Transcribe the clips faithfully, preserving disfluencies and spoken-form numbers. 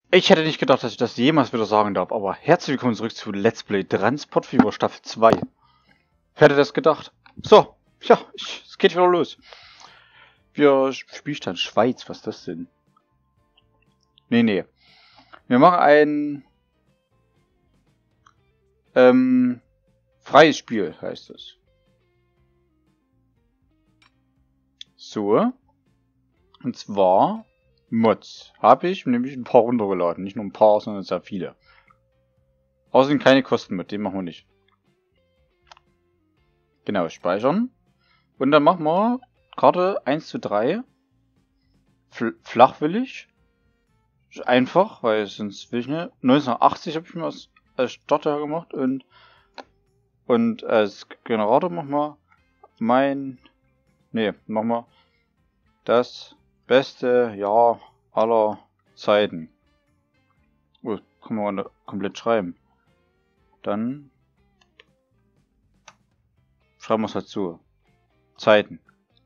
Ich hätte nicht gedacht, dass ich das jemals wieder sagen darf, aber herzlich willkommen zurück zu Let's Play Transportfieber Staffel zwei. Wer hätte das gedacht? So, ja, ich, es geht wieder los. Wir Spielstand Schweiz, was ist das denn? Nee, nee. Wir machen ein ähm, freies Spiel, heißt es. So. Und zwar Mods. Habe ich nämlich ein paar runtergeladen. Nicht nur ein paar, sondern sehr viele. Außerdem keine Kosten mit, den machen wir nicht. Genau, speichern. Und dann machen wir Karte eins zu drei. Fl flachwillig. Einfach, weil sonst will ich nicht. neunzehnhundertachtzig habe ich mir als, als Starter gemacht und und als Generator machen wir mein. Nee, machen wir das beste Jahr aller Zeiten. Oh, kann man komplett schreiben. Dann schreiben wir es dazu. Zeiten.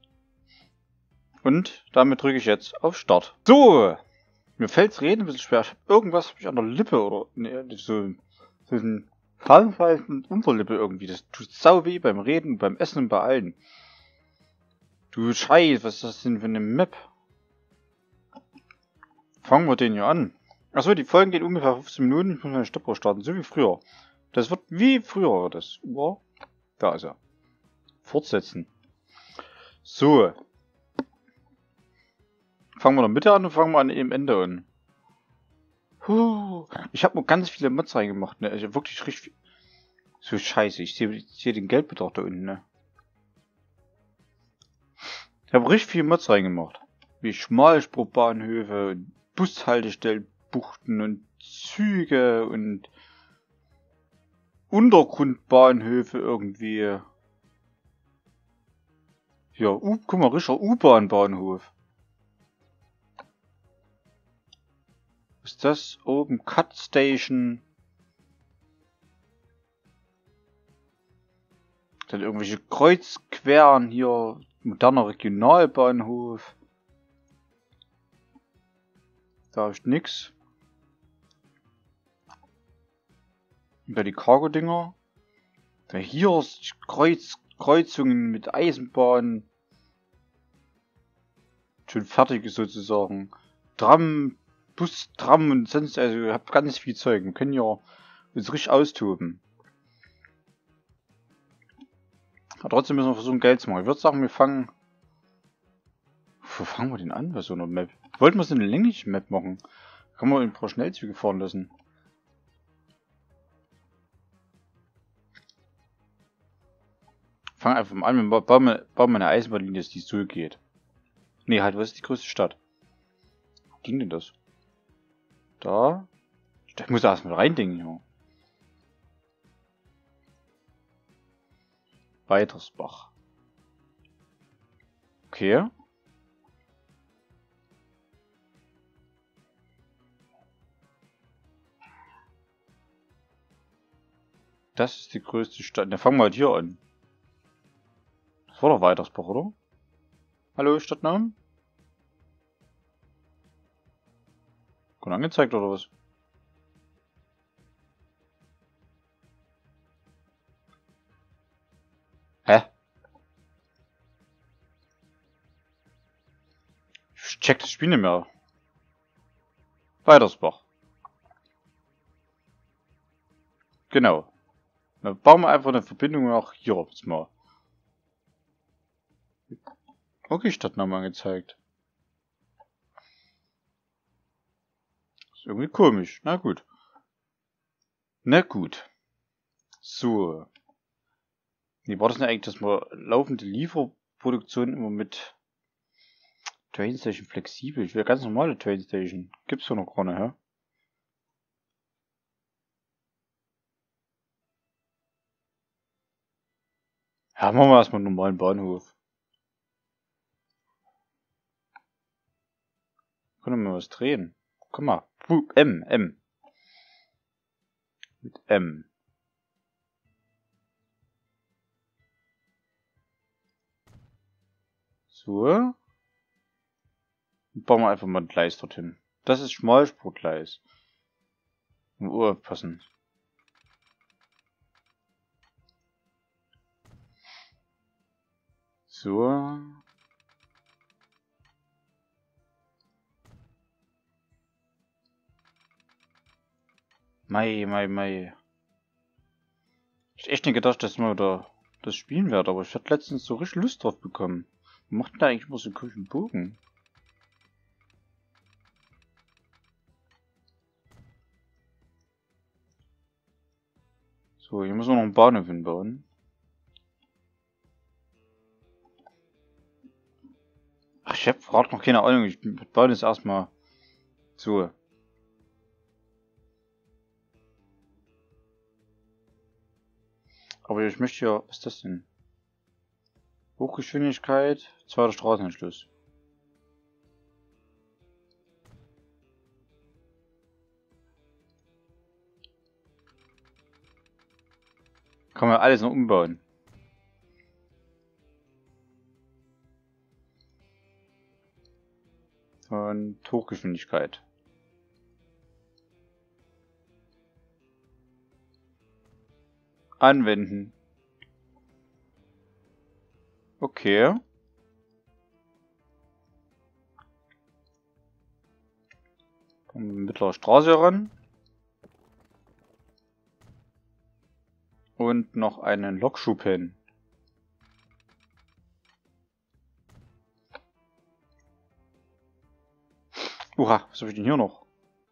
Und damit drücke ich jetzt auf Start. So! Mir fällt's reden ein bisschen schwer. Ich hab irgendwas hab ich an der Lippe oder nee, so, so ein Kalmfalten Unterlippe irgendwie. Das tut sau weh beim Reden, beim Essen und bei allen. Du Scheiß, was ist das denn für eine Map? Fangen wir den hier an. Achso, die Folgen gehen ungefähr fünfzehn Minuten. Ich muss meine Stoppuhr starten, so wie früher. Das wird wie früher. Das war. Da ist er. Fortsetzen. So. Fangen wir in der Mitte an und fangen wir an im Ende an. Puh. Ich habe nur ganz viele Mods reingemacht, ne? Also wirklich richtig viel. So scheiße, ich sehe ich seh den Geldbetrag da unten, ne? Ich habe richtig viel Mods reingemacht. Wie Schmalspurbahnhöfe, Bushaltestellen, Buchten und Züge und Untergrundbahnhöfe irgendwie. Ja, U guck mal, richtiger U-Bahn-Bahnhof. Was ist das? Oben Cut Station. Dann irgendwelche Kreuzqueren hier. Moderner Regionalbahnhof. Da habe ich nix. Und da die Cargo-Dinger. Da hier ist Kreuz, Kreuzungen mit Eisenbahn. Schon fertig sozusagen. Tram, Bus, Tram und sonst, also ich hab ganz viel Zeug. Wir können ja uns richtig austoben. Aber trotzdem müssen wir versuchen, Geld zu machen. Ich würde sagen, wir fangen. Wo fangen wir denn an bei so einer Map? Wollten wir so eine längliche Map machen? Kann man ein paar Schnellzüge fahren lassen. Fangen einfach mal an, wir bauen wir eine Eisenbahnlinie, dass die so geht. Nee, halt, was ist die größte Stadt? Wo ging denn das? Da? Ich muss da erstmal reindenken, ja. Weitersbach. Okay. Das ist die größte Stadt. Dann fangen wir halt hier an. Das war doch Weitersbach, oder? Hallo, Stadtnamen? Gut angezeigt, oder was? Hä? Ich check das Spiel nicht mehr. Weitersbach. Genau. Dann bauen wir einfach eine Verbindung nach hier jetzt mal. Okay, Stadtname angezeigt. Ist irgendwie komisch. Na gut. Na gut. So. Wie war das denn eigentlich, dass wir laufende Lieferproduktion immer mit Trainstation flexibel? Ich will ganz normale Trainstation. Gibt's doch noch gar nicht, hä? Ja, machen wir erstmal einen normalen Bahnhof. Können wir mal was drehen? Guck mal. M, M. Mit M. So. Und bauen wir einfach mal ein Gleis dorthin. Das ist Schmalspurgleis. Uhr passen. So. Mei, mei, mei. Ich hab echt nicht gedacht, dass wir da das spielen werden, aber ich hatte letztens so richtig Lust drauf bekommen. Wir machten da eigentlich immer so einen coolen Bogen. So, hier müssen wir noch einen Bahnhof hinbauen. Ach, ich hab gerade noch keine Ahnung, ich baue das erstmal so. Aber ich möchte ja, was ist das denn? Hochgeschwindigkeit, zweiter Straßenanschluss. Kann man alles noch umbauen. Und Hochgeschwindigkeit. Anwenden. Okay. Kommen mittlere Straße ran. Und noch einen Lokschuppen. Uha, was habe ich denn hier noch?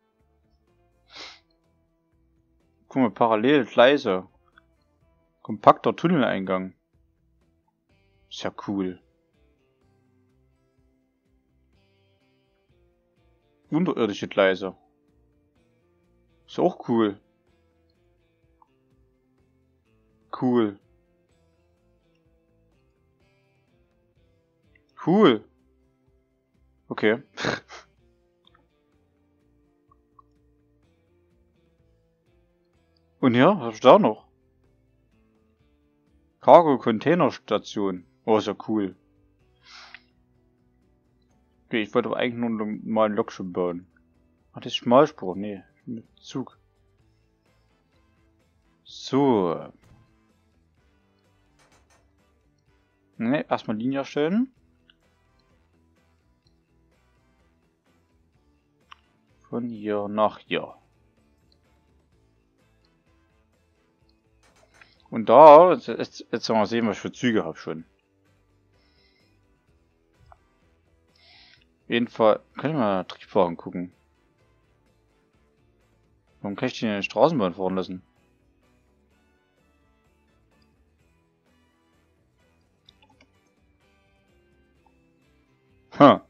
Guck mal, parallel Gleise. Kompakter Tunneleingang. Ist ja cool. Unterirdische Gleise. Ist auch cool. Cool. Cool. Okay. Und ja, was hab ich da noch? Cargo-Container-Station. Oh, ist ja cool. Okay, ich wollte aber eigentlich nur mal einen Lokschub bauen. Ach, das ist Schmalspur. Nee, mit Zug. So. Ne, erstmal Linie erstellen. Von hier nach hier. Und da, jetzt, jetzt, jetzt mal sehen, was ich für Züge habe schon. Auf jeden Fall, können wir mal Triebwagen gucken. Warum kann ich die in die Straßenbahn fahren lassen? Ha.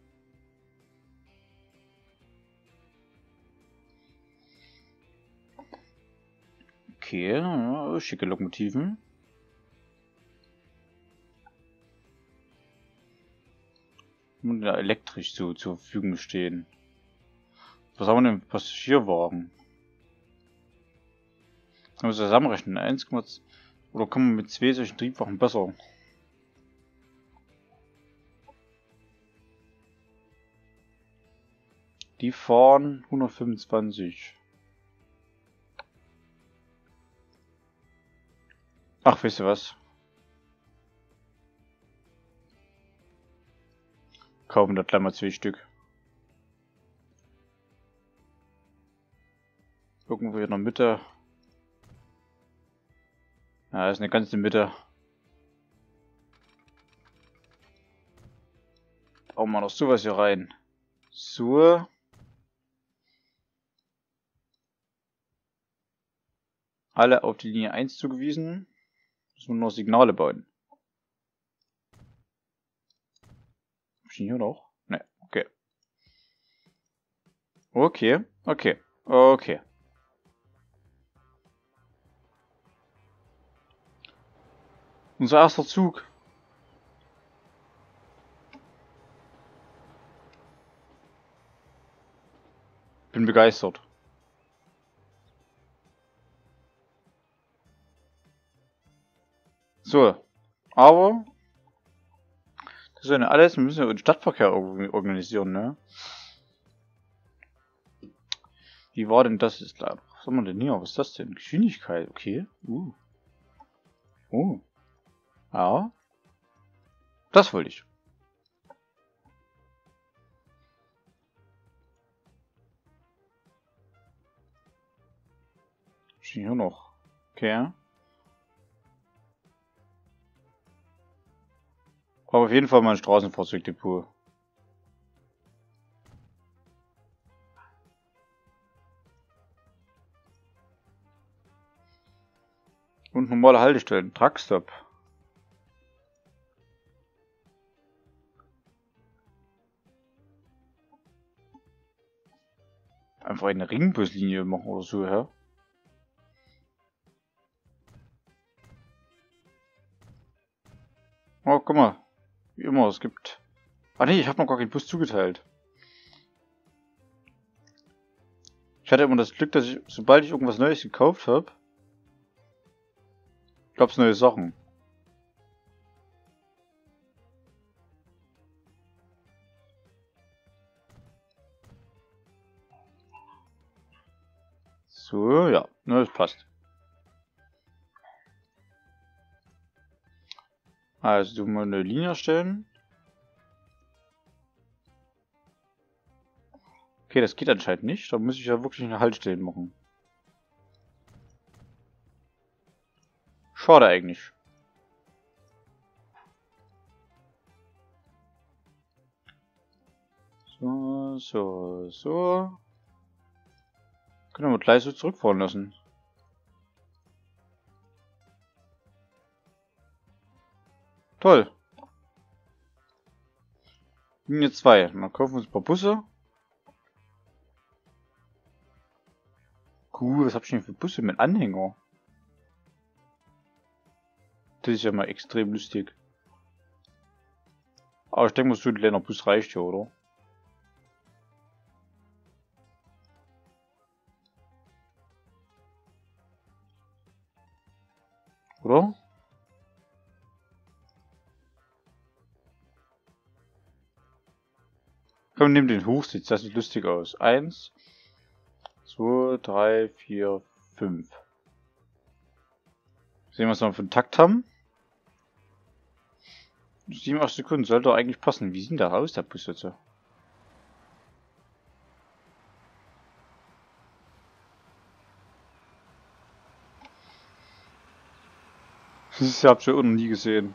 Okay, ja, schicke Lokomotiven. Und ja, elektrisch so zur Verfügung stehen. Was haben wir denn? Passagierwagen. Kann man zusammenrechnen. eins, oder kann man mit zwei solchen Triebwagen besser? Die fahren hundertfünfundzwanzig. Ach, weißt du was? Kaufen da gleich mal zwei Stück. Irgendwo hier in der Mitte. Ja, ist eine ganze Mitte. Bauen wir noch sowas hier rein. So. Alle auf die Linie eins zugewiesen. Müssen wir nur Signale bauen. Hab ich den hier noch? Ne, okay. Okay, okay, okay. Unser erster Zug. Bin begeistert. So, aber das ist ja nicht alles, wir müssen ja den Stadtverkehr organisieren, ne? Wie war denn das jetzt klar? Was haben wir denn hier? Was ist das denn? Geschwindigkeit, okay. Uh. Oh. Ja. Das wollte ich. Hier noch. Okay. Brauche auf jeden Fall mal ein Straßenfahrzeugdepot. Und normale Haltestellen. Truckstop. Einfach eine Ringbuslinie machen oder so, hä? Oh, guck mal. Wie immer, es gibt... Ah nee, ich habe noch gar keinen Bus zugeteilt. Ich hatte immer das Glück, dass ich, sobald ich irgendwas Neues gekauft habe, gab es neue Sachen. So, ja, ne, das passt. Also, du mal eine Linie erstellen. Okay, das geht anscheinend nicht. Da muss ich ja wirklich eine Haltestelle machen. Schade eigentlich. So, so, so. Können wir gleich so zurückfahren lassen. Toll. Linie zwei. Dann kaufen wir uns ein paar Busse. Cool, was hab ich denn für Busse mit Anhänger? Das ist ja mal extrem lustig. Aber ich denke mal, so ein kleiner Bus reicht ja, oder? Oder? Komm, wir nehmen den Hochsitz, das sieht lustig aus. Eins, zwei, drei, vier, fünf. Sehen wir, was wir für einen Takt haben. sieben, acht Sekunden sollte doch eigentlich passen. Wie sieht denn da aus, der Bus jetzt? Das habe ich ja auch noch nie gesehen.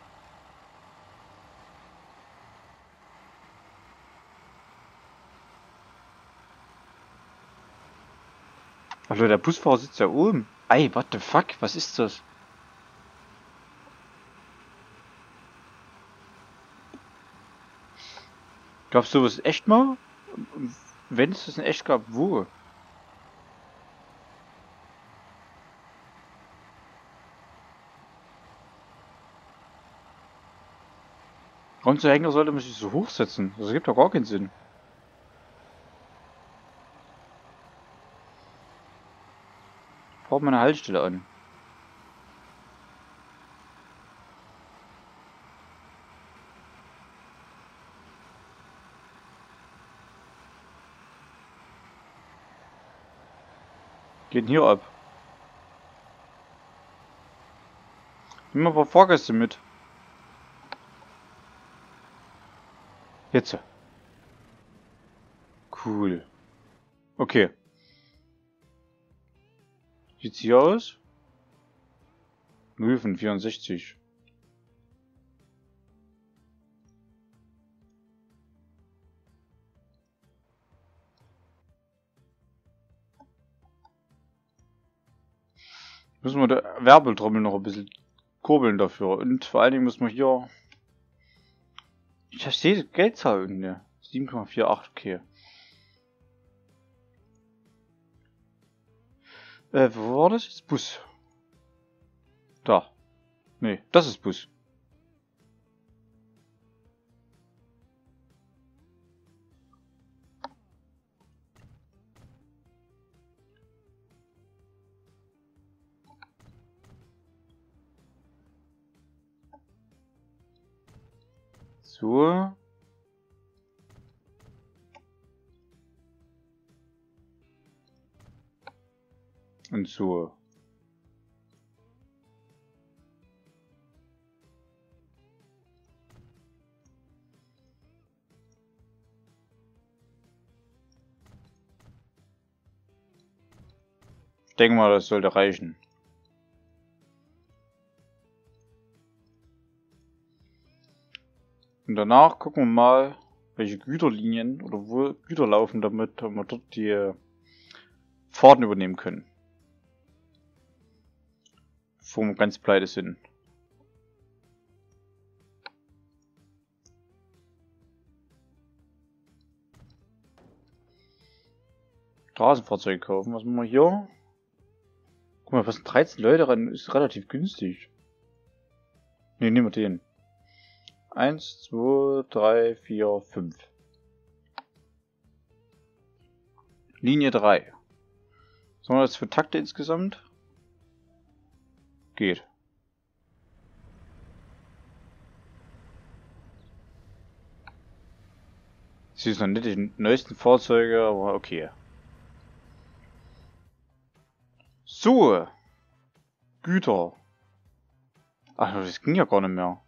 Also der Busfahrer sitzt ja oben. Ey, what the fuck? Was ist das? Gab's sowas echt mal? Und wenn es das in echt gab, wo? Warum zur Hänger sollte man sich so hochsetzen? Das ergibt doch gar keinen Sinn. Braucht man eine Haltestelle an. Geht denn hier ab? Nimm mal ein paar Fahrgäste mit. Jetzt. Cool. Okay. Sieht's hier aus? null von vierundsechzig. Müssen wir der Werbeltrommel noch ein bisschen kurbeln dafür. Und vor allen Dingen müssen wir hier... Ich verstehe Geldzahl irgendwie. sieben Komma acht, okay. Äh, wo war das jetzt? Bus. Da. Nee, das ist Bus. So. Und so. Ich denke mal, das sollte reichen. Und danach gucken wir mal, welche Güterlinien oder wo Güter laufen, damit wir dort die Fahrten übernehmen können. Bevor wir ganz pleite sind. Straßenfahrzeuge kaufen. Was machen wir hier? Guck mal, was sind dreizehn Leute ran? Ist relativ günstig. Ne, nehmen wir den. eins, zwei, drei, vier, fünf. Linie drei. Was haben wir jetzt für Takte insgesamt? Geht. Sie ist noch nicht die neuesten Fahrzeuge, aber okay. So. Güter. Ach, das ging ja gar nicht mehr.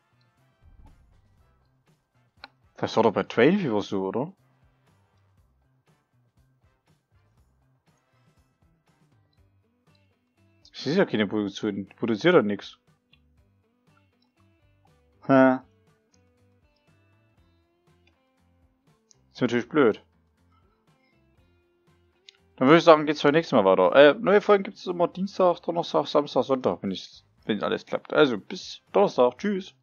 Das war doch bei Trainviewer so, oder? Das ist ja keine Produktion. Die produziert ja nichts. Hä? Ist natürlich blöd. Dann würde ich sagen, geht's beim nächsten Mal weiter. Äh, neue Folgen gibt es immer Dienstag, Donnerstag, Samstag, Sonntag, wenn ich, wenn alles klappt. Also bis Donnerstag. Tschüss.